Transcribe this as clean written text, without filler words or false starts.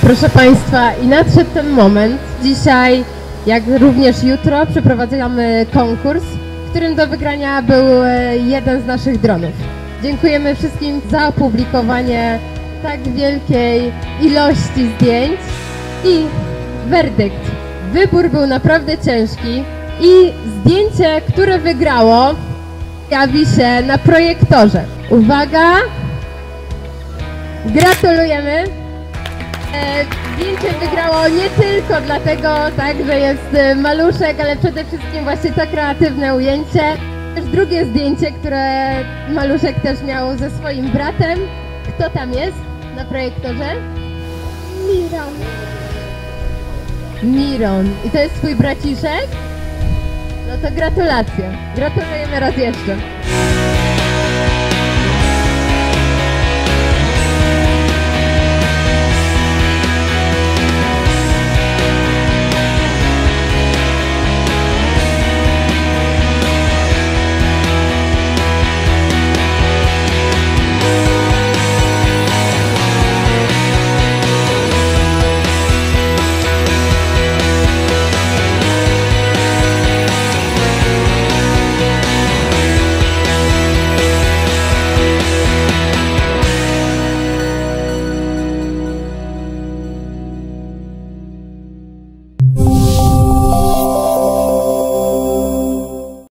Proszę Państwa, i nadszedł ten moment. Dzisiaj, jak również jutro, przeprowadzamy konkurs, w którym do wygrania był jeden z naszych dronów. Dziękujemy wszystkim za opublikowanie tak wielkiej ilości zdjęć i werdykt. Wybór był naprawdę ciężki i zdjęcie, które wygrało, jawi się na projektorze. Uwaga! Gratulujemy! Zdjęcie wygrało nie tylko dlatego, że jest maluszek, ale przede wszystkim właśnie to kreatywne ujęcie. Też drugie zdjęcie, które maluszek też miał ze swoim bratem. Kto tam jest na projektorze? Miron. Miron. I to jest twój braciszek? No to gratulacje. Gratulujemy raz jeszcze.